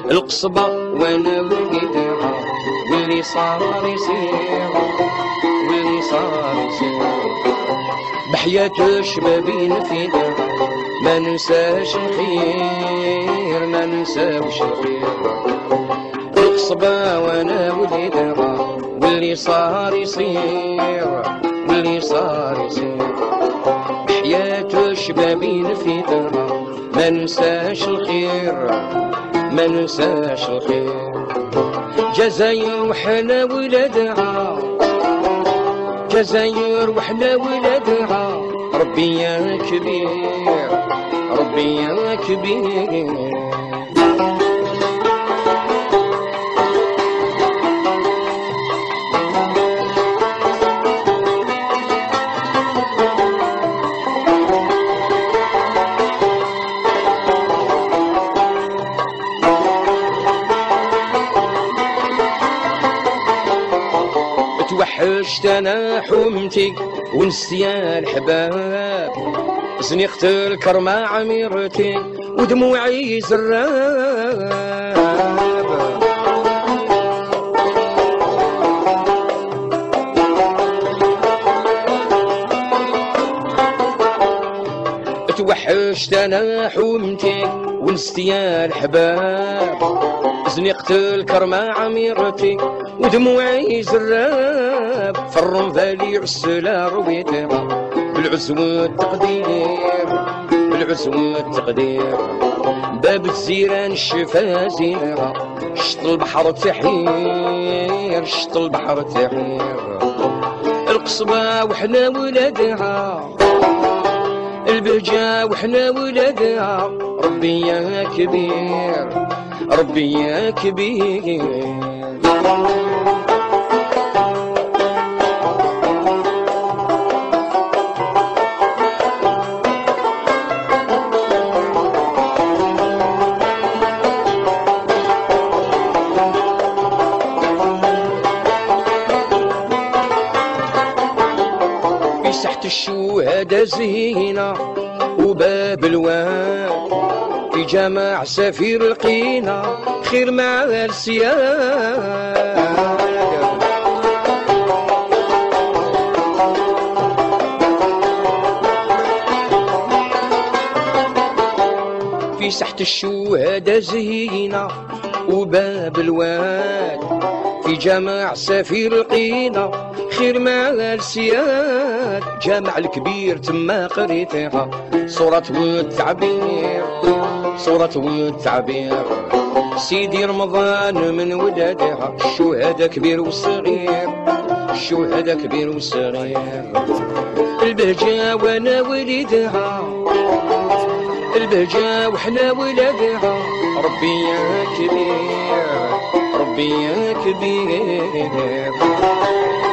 القصبة وانا وليدها، واللي صار يصير واللي صار يصير. بحياة شبابي نفيدها، ما ننساش الخير ما ننساوش الخير. القصبة وانا وليدها، واللي صار يصير واللي صار يصير. بحياة شبابي نفيدها، ما ننساش الخير ما ننساش الخير. جزاير وحنا ولادها، جزاير وحنا ولادها، ربي يا كبير ربي يا كبير. توحشت انا حومتي ونسيان الحباب، زنيخت الكرمة عميرتي ودموعي زراب. توحشت انا حومتي ونسيان الحباب، زنيخت الكرمة عميرتي ودموعي زراب. في الرمذالي عسلا رويتها، بالعزو والتقدير بالعزو والتقدير. باب الزيران شفا زينها، شط البحر تحير شط البحر تحير. القصبة وحنا ولادها، البهجة وحنا ولادها، ربي يا كبير ربي يا كبير. في ساحة الشهداء زينة وباب الواد، في جامع سفير القينا خير مع السياد. في ساحة الشهداء زينة وباب الواد، في جامع سفير القينا خير مع السياد. جامع الكبير تما قريتها، صورة والتعبير صورة والتعبير. سيدي رمضان من ولادها، الشهداء كبير وصغير الشهداء كبير وصغير. البهجة وانا وليدها، البهجة وحنا ولادها، ربي يا كبير ربي يا كبير.